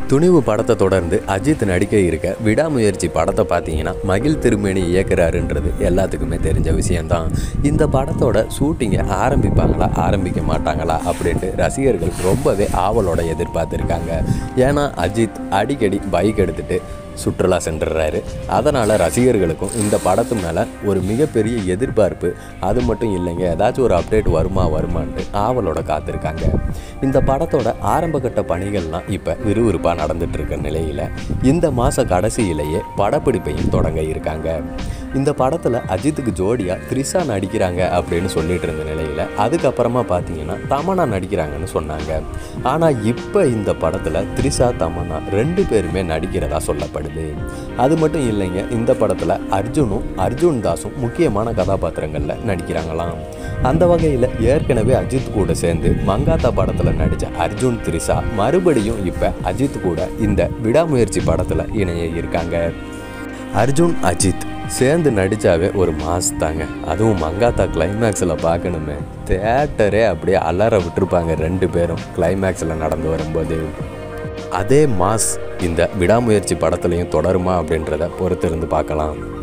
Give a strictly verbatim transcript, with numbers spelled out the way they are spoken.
துணிவு படத்தை தொடர்ந்து அஜித் நடிக்க இருக்க விடாமுயற்சி படத்தை பார்த்தீங்கன்னா மகிழ் திருமேனி இயக்குறாருன்றது எல்லாத்துக்குமே தெரிஞ்ச விஷயம்தான். இந்த படத்தோட ஷூட்டிங்கை ஆரம்பிப்பாங்களா ஆரம்பிக்க மாட்டாங்களா அப்படின்ட்டு ரசிகர்கள் ரொம்பவே ஆவலோட எதிர்பார்த்துருக்காங்க. ஏன்னா அஜித் அடிக்கடி பைக் எடுத்துகிட்டு சுற்றுலா சென்றுறாரு. அதனால் ரசிகர்களுக்கும் இந்த படத்து மேலே ஒரு மிகப்பெரிய எதிர்பார்ப்பு. அது மட்டும் இல்லைங்க, ஏதாச்சும் ஒரு அப்டேட் வருமா வருமானு ஆவலோட காத்திருக்காங்க. இந்த படத்தோட ஆரம்பகட்ட பணிகள்லாம் இப்போ விறுவிறுப்பாக நடந்துட்டு இருக்க நிலையில் இந்த மாத கடைசியிலேயே படப்பிடிப்பையும் தொடங்க இருக்காங்க. இந்த படத்தில் அஜித்துக்கு ஜோடியாக த்ரிஷா நடிக்கிறாங்க அப்படின்னு சொல்லிட்டு இருந்த நிலையில் அதுக்கப்புறமா பார்த்தீங்கன்னா தமன்னா நடிக்கிறாங்கன்னு சொன்னாங்க. ஆனால் இப்போ இந்த படத்தில் த்ரிஷா தமன்னா ரெண்டு பேருமே நடிக்கிறதா சொல்லப்படுது. அது மட்டும் இல்லைங்க, இந்த படத்தில் அர்ஜுனும் அர்ஜுன் தாஸும் முக்கியமான கதாபாத்திரங்களில் நடிக்கிறாங்களாம். அந்த வகையில் ஏற்கனவே அஜித் கூட சேர்ந்து மங்காத்தா படத்தில் நடித்த அர்ஜுன் த்ரிஷா மறுபடியும் இப்போ அஜித் கூட இந்த விடாமுயற்சி படத்தில் இணைய இருக்காங்க. அர்ஜுன் அஜித் சேர்ந்து நடித்தாவே ஒரு மாஸ் தாங்க. அதுவும் மங்காத்தா கிளைமேக்ஸில் பார்க்கணுமே, தேட்டரே அப்படியே அலற விட்டுருப்பாங்க ரெண்டு பேரும் கிளைமேக்ஸில் நடந்து வரும்போது. அதே மாஸ் இந்த விடாமுயற்சி படத்துலையும் தொடருமா அப்படின்றத பொறுத்திருந்து பார்க்கலாம்.